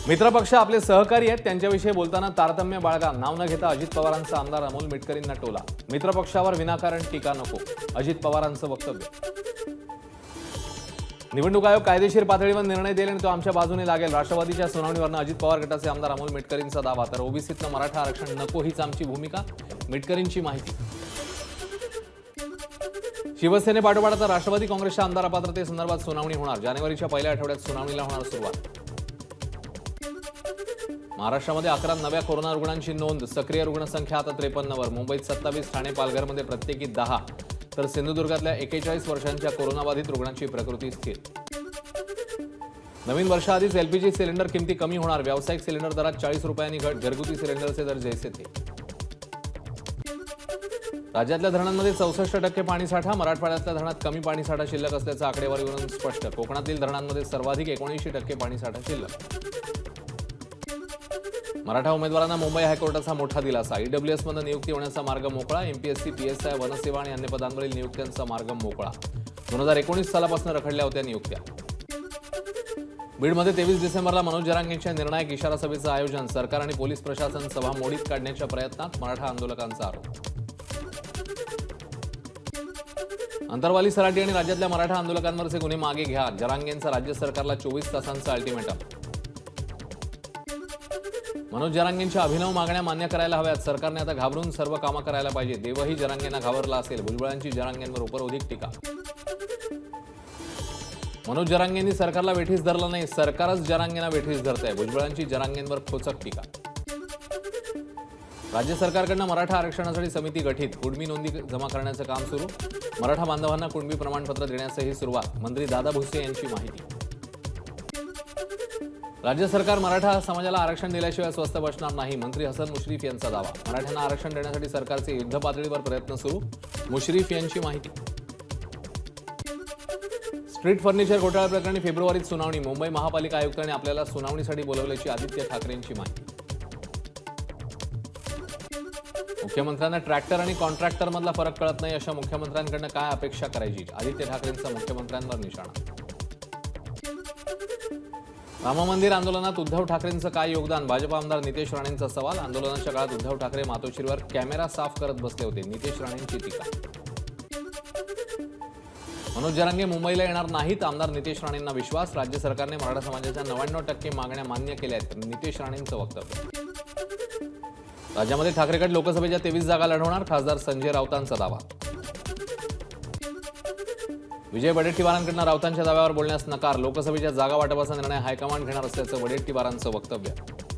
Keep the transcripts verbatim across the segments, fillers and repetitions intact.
मित्रपक्ष आपले सहकारी आहेत त्यांच्याविषयी बोलताना तारतम्य बाळगा, नाव न घेता अजित पवारांचा आमदार अमोल मिटकरींना टोला। मित्रपक्षावर विनाकारण टीका नको, अजित पवारांचं वक्तव्य। निवडणूक आयोग कायदेशीर पातळीवर निर्णय देईल आणि तो आमच्या बाजूने लागेल, राष्ट्रवादीच्या सुनावणीवरून अजित पवार गटाचे आमदार अमोल मिटकरींचा दावा। तर ओबीसीतनं मराठा आरक्षण नको हीच आमची भूमिका, मिटकरींची माहिती। शिवसेनेपाठोपाठ आता राष्ट्रवादी काँग्रेसच्या आमदार अपात्रतेसंदर्भात सुनावणी होणार, जानेवारीच्या पहिल्या आठवड्यात सुनावणीला होणार सुरुवात। महाराष्ट्रामध्ये अकरा नव्या कोरोना रुग्णांची नोंद, सक्रिय रुग्णसंख्या आता त्रेपन्न वर। मुंबईत सत्तावीस, ठाणे पालघरमध्ये प्रत्येकी दहा, तर सिंधुदुर्गातल्या एक्केचाळीस वर्षांच्या कोरोनाबाधित रुग्णांची प्रकृती स्थिर। नवीन वर्षाआधीच एलपीजी सिलेंडर किमती कमी होणार, व्यावसायिक सिलेंडर दरात चाळीस रुपयांनी घट, घरगुती सिलेंडरचे दर जैसे थे। राज्यातल्या धरणांमध्ये चौसष्ट टक्के पाणीसाठा, मराठवाड्यातल्या धरणात कमी पाणीसाठा शिल्लक असल्याचं आकडेवारीवरून स्पष्ट। कोकणातील धरणांमध्ये सर्वाधिक एकोणऐंशी टक्के पाणीसाठा शिल्लक। मराठा उमेदवारांना मुंबई हायकोर्टाचा मोठा दिलासा, ईडब्ल्यूएस मध्ये नियुक्ती होण्याचा मार्ग मोकळा। एमपीएससी, पीएसआय, वनसेवा आणि अन्य पदांवरील नियुक्त्यांचा मार्ग मोकळा। दोन हजार एकोणीस सालापासून रखडल्या होत्या नियुक्त्या। बीडमध्ये तेवीस डिसेंबरला मनोज जरांगेंच्या निर्णायक इशारा सभेचं आयोजन, सरकार आणि पोलीस प्रशासन सभा मोडीत काढण्याच्या प्रयत्नात, मराठा आंदोलकांचा आरोप। अंतरवाली सराटी आणि राज्यातल्या मराठा आंदोलकांवरचे गुन्हे मागे घ्या, जरांगेंचा राज्य सरकारला चोवीस तासांचा अल्टिमेटम। मनोज जरांगेंच्या अभिनव मागण्या मान्य करायला हव्यात, सरकारने आता घाबरून सर्व कामं करायला पाहिजे। देवही जरांगेंना घाबरला असेल, भुजबळांची जरांगेंवर उपरोधिक टीका। मनोज जरांगेंनी सरकारला वेठीस धरलं नाही, सरकारच जरांगेंना वेठीस धरतंय, भुजबळांची जरांगेंवर खोचक टीका। राज्य सरकारकडनं मराठा आरक्षणासाठी समिती गठीत, कुणबी नोंदी जमा करण्याचं काम सुरू। मराठा बांधवांना कुणबी प्रमाणपत्र देण्यासही सुरुवात, मंत्री दादा भुसे यांची माहिती। राज्य सरकार मराठा समाजाला आरक्षण दिल्याशिवाय स्वस्थ बसणार नाही, मंत्री हसन मुश्रीफ यांचा दावा। मराठ्यांना आरक्षण देण्यासाठी सरकारचे युद्ध पातळीवर प्रयत्न सुरू, मुश्रीफ यांची माहिती। स्ट्रीट फर्निचर घोटाळा प्रकरणी फेब्रुवारीत सुनावणी, मुंबई महापालिका आयुक्तांनी आपल्याला सुनावणीसाठी बोलवल्याची आदित्य ठाकरेंची माहिती। मुख्यमंत्र्यांना ट्रॅक्टर आणि कॉन्ट्रॅक्टर मधला फरक कळत नाही, अशा मुख्यमंत्र्यांकडनं काय अपेक्षा करायची, आदित्य ठाकरेंचा मुख्यमंत्र्यांवर निशाणा। राम मंदिर आंदोलनात उद्धव ठाकरेंचं काय योगदान, भाजप आमदार नितेश राणेंचा सवाल। आंदोलनाच्या काळात उद्धव ठाकरे मातोश्रीवर कॅमेरा साफ करत बसले होते, नितेश राणेंची टीका। मनोज जरांगे मुंबईला येणार नाहीत, आमदार नितेश राणेंना विश्वास, राज्य सरकारने मराठा समाजाच्या नव्याण्णव टक्के मागण्या मान्य केल्या आहेत, नितेश राणेंचं वक्तव्य। राज्यामध्ये ठाकरे गट लोकसभेच्या तेवीस जागा लढवणार, खासदार संजय राऊतांचा दावा। विजय वडेट्टीवारांकडून राऊतांच्या दाव्यावर बोलण्यास नकार, लोकसभेच्या जागा वाटपाचा निर्णय हायकमांड घेणार असल्याचं वडेट्टीवारांचं वक्तव्य।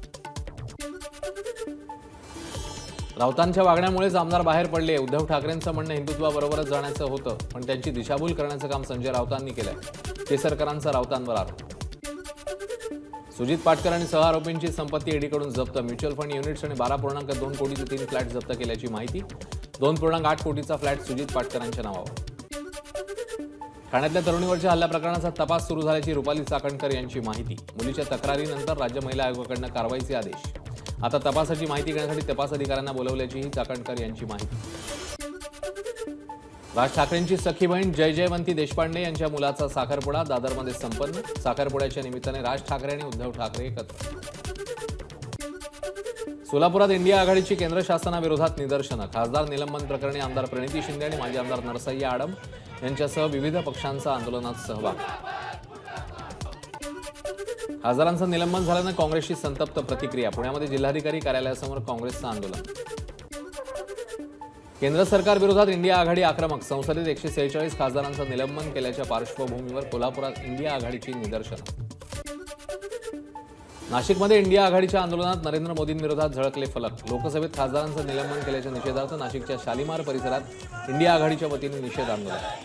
राऊतांच्या वागण्यामुळेच आमदार बाहेर पडले, उद्धव ठाकरेंचं म्हणणं हिंदुत्वाबरोबरच जाण्याचं होतं, पण त्यांची दिशाभूल करण्याचं काम संजय राऊतांनी केलंय, केसरकरांचा राऊतांवर आरोप। सुजित पाटकर आणि सह आरोपींची संपत्ती ईडीकडून जप्त, म्युच्युअल फंड युनिट्स आणि बारा पूर्णांक दोन कोटीचे तीन फ्लॅट जप्त केल्याची माहिती। दोन पूर्णांक आठ कोटीचा फ्लॅट सुजित पाटकरांच्या नावावर। ठाण्यातल्या तरुणीवरच्या हल्ल्या प्रकरणाचा तपास सुरू झाल्याची रुपाली चाकणकर यांची माहिती। मुलीच्या तक्रारीनंतर राज्य महिला आयोगाकडून कारवाईचे आदेश, आता तपासाची माहिती घेण्यासाठी तपास अधिकाऱ्यांना बोलवल्याचीही चाकणकर यांची माहिती। राज ठाकरेंची सखी बहीण जय जयवंती देशपांडे यांच्या मुलाचा साखरपुडा दादरमध्ये संपन्न, साखरपुड्याच्या निमित्ताने राज ठाकरे आणि उद्धव ठाकरे एकत्र। सोलापुरात इंडिया आघाडीची केंद्र शासनाविरोधात निदर्शनं, खासदार निलंबन प्रकरणी आमदार प्रणिती शिंदे आणि माजी आमदार नरसय्या आडम यांच्यासह विविध पक्षांचा आंदोलनात सहभाग। खासदारांचं निलंबन झाल्यानं काँग्रेसची संतप्त प्रतिक्रिया, पुण्यामध्ये जिल्हाधिकारी कार्यालयासमोर काँग्रेसचं आंदोलन। केंद्र सरकार विरोधात इंडिया आघाडी आक्रमक, संसदेत एकशे सेहेचाळीस खासदारांचं निलंबन केल्याच्या पार्श्वभूमीवर कोल्हापुरात इंडिया आघाडीची निदर्शनं। नाशिकमध्ये इंडिया आघाडीच्या आंदोलनात नरेंद्र मोदींविरोधात झळकले फलक, लोकसभेत खासदारांचं निलंबन केल्याच्या निषेधार्थ नाशिकच्या शालिमार परिसरात इंडिया आघाडीच्या वतीने निषेध आंदोलन।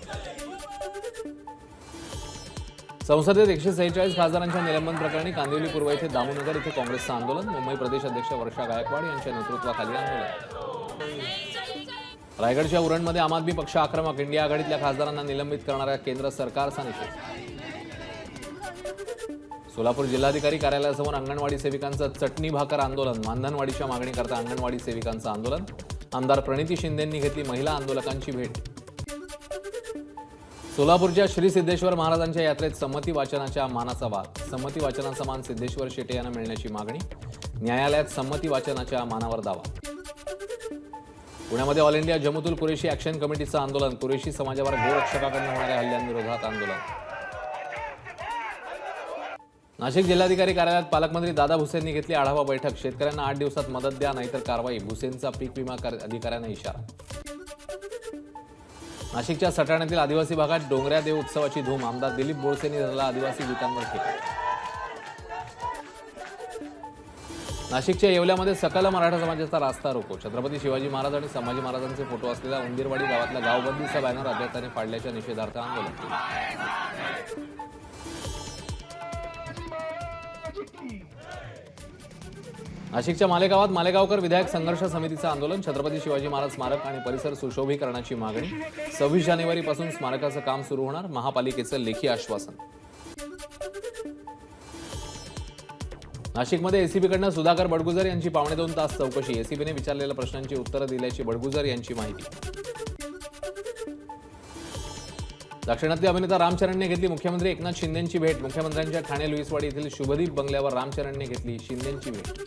संसदेत एकशे सेहेचाळीस खासदारांच्या निलंबन प्रकरणी कांदिवली पूर्व येथे दामोनगर येथे काँग्रेसचं आंदोलन, मुंबई प्रदेश अध्यक्ष वर्षा गायकवाड यांच्या नेतृत्वाखाली आंदोलन। रायगडच्या उरणमध्ये आम आदमी पक्ष आक्रमक, इंडिया आघाडीतल्या खासदारांना निलंबित करणाऱ्या केंद्र सरकारचा निषेध। सोलापूर जिल्हाधिकारी कार्यालयासमोर अंगणवाडी सेविकांचं चटणी भाकर आंदोलन, मानधनवाढीच्या मागणीकरता अंगणवाडी सेविकांचं आंदोलन, आमदार प्रणिती शिंदेंनी घेतली महिला आंदोलकांची भेट। सोलापूरच्या श्री सिद्धेश्वर महाराजांच्या यात्रेत संमती वाचनाच्या मानाचा वाद. संमती वाचनाचा मान सिद्धेश्वर शेटे यांना मिळण्याची मागणी. न्यायालयात संमती वाचनाच्या मानावर दावा. पुण्यामध्ये all India Jamiatul Qureshi action कमिटीचं आंदोलन. कुरेशी समाजावर गोरक्षकाकडून होणाऱ्या हल्ल्यांविरोधात आंदोलन. नाशिक जिल्हाधिकारी कार्यालयात पालकमंत्री दादा भुसेंनी घेतली आढावा बैठक. शेतकऱ्यांना आठ दिवसात मदत द्या नाहीतर कारवाई. भुसेंचा पीक विमा अधिकाऱ्यांना इशारा. नाशिकच्या सटाण्यातील आदिवासी भागात डोंगऱ्या देव उत्सवाची धूम. आमदार दिलीप बोळसेंनी धरला आदिवासी गीतांवर ठेका. नाशिकच्या येवल्यामध्ये सकल मराठा समाजाचा रास्ता रोको. छत्रपती शिवाजी महाराज आणि संभाजी महाराजांचे फोटो असलेला उंदीरवाडी गावातला गावबंदीचा बॅनर अज्ञाताने फाडल्याच्या निषेधार्थ आंदोलन. नाशिकच्या मालेगावात मालेगावकर विधायक संघर्ष समितीचं आंदोलन. छत्रपती शिवाजी महाराज स्मारक आणि परिसर सुशोभीकरणाची मागणी. सव्वीस जानेवारीपासून स्मारकाचं काम सुरू होणार. महापालिकेचं लेखी आश्वासन. नाशिकमध्ये एसीबीकडनं सुधाकर बडगुजर यांची पावणे दोन तास चौकशी. एसीबीने विचारलेल्या प्रश्नांची उत्तरं दिल्याची बडगुजर यांची माहिती. दक्षिणातली अभिनेता रामचरणने घेतली मुख्यमंत्री एकनाथ शिंदेंची भेट. मुख्यमंत्र्यांच्या ठाणे लुईसवाडी येथील शुभदीप बंगल्यावर रामचरणने घेतली शिंदेंची भेट.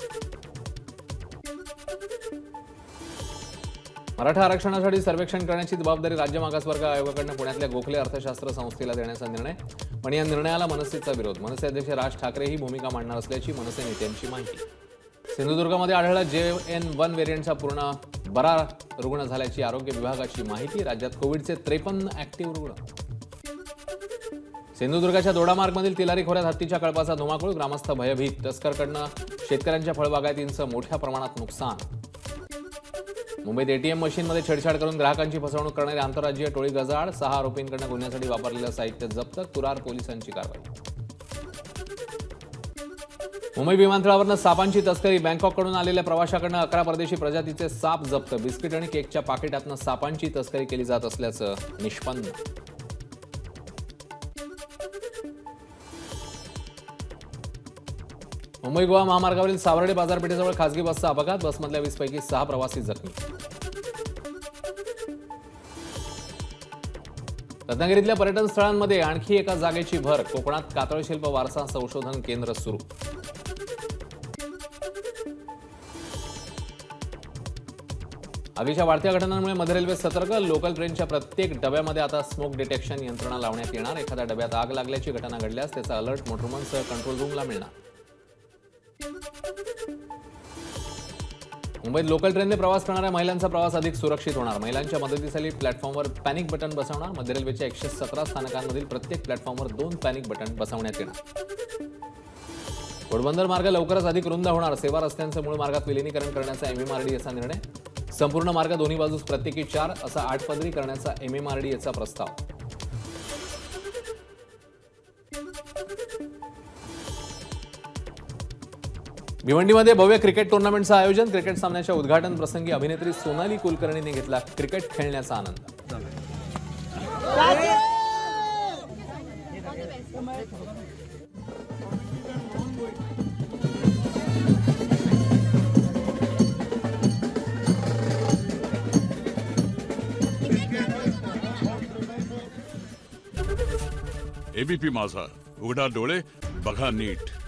मराठा आरक्षणासाठी सर्वेक्षण करण्याची जबाबदारी राज्य मागासवर्ग आयोगाकडून पुण्यातल्या गोखले अर्थशास्त्र संस्थेला देण्याचा निर्णय. पण या निर्णयाला मनसेचा विरोध. मनसे अध्यक्ष राज ठाकरे ही भूमिका मांडणार असल्याची मनसे नेत्यांची माहिती. सिंधुदुर्गमध्ये आढळला जे एन वन व्हेरियंटचा पूर्ण बरा रुग्ण झाल्याची आरोग्य विभागाची माहिती. राज्यात कोविडचे त्रेपन्न ऍक्टिव्ह रुग्ण. सिंधुदुर्गाच्या दोडामार्गमधील तिलारी खोऱ्यात हत्तीच्या कळपाचा धुमाकूळ. ग्रामस्थ भयभीत. तस्करकडनं शेतकऱ्यांच्या फळबागायतींचं मोठ्या प्रमाणात नुकसान. मुंबईत एटीएम मशीनमध्ये छेडछाड करून ग्राहकांची फसवणूक करणारी आंतरराज्यीय टोळी गजाआड. सहा आरोपींकडून गुन्ह्यासाठी वापरलेलं साहित्य जप्त. कुरार पोलिसांची कारवाई. मुंबई विमानतळावरनं सापांची तस्करी. बँकॉककडून आलेल्या प्रवाशाकडनं अकरा परदेशी प्रजातीचे साप जप्त. बिस्किट आणि केकच्या पाकिटातनं सापांची तस्करी केली जात असल्याचं निष्पन्न. मुंबई गोवा महामार्गावरील सावर्डे बाजारपेठेजवळ खासगी बसचा अपघात. बसमधल्या वीस पैकी सहा प्रवासी जखमी. रत्नागिरीतल्या पर्यटन स्थळांमध्ये आणखी एका जागेची भर. कोकणात कातळशिल्प वारसा संशोधन केंद्र सुरू. आगीच्या वाढत्या घटनांमुळे मध्य रेल्वे सतर्क. लोकल ट्रेनच्या प्रत्येक डब्यामध्ये आता स्मोक डिटेक्शन यंत्रणा लावण्यात येणार. एखाद्या डब्यात आग लागल्याची घटना घडल्यास त्याचा अलर्ट मोटरमनसह कंट्रोल रूमला मिळणार. मुंबईत लोकल ट्रेनने प्रवास करणाऱ्या महिलांचा प्रवास अधिक सुरक्षित होणार. महिलांच्या मदतीसाठी प्लॅटफॉर्मवर पॅनिक बटन बसवणार. मध्य रेल्वेच्या एकशे सतरा स्थानकांमधील प्रत्येक प्लॅटफॉर्मवर दोन पॅनिक बटन बसवण्यात येणार. घोडबंदर मार्ग लवकरच अधिक रुंद होणार. सेवा रस्त्यांचं मूळ मार्गात विलिनीकरण करण्याचा एमएमआरडीएचा निर्णय. संपूर्ण मार्ग दोन्ही बाजूस प्रत्येकी चार असा आठ पदरी करण्याचा एमएमआरडीएचा प्रस्ताव. भिवंडीमध्ये भव्य क्रिकेट टुर्नामेंटचं आयोजन. क्रिकेट सामन्याच्या उद्घाटन प्रसंगी अभिनेत्री सोनाली कुलकर्णीने घेतला क्रिकेट खेळण्याचा आनंद. एबीपी माझा, उघडा डोळे बघा नीट.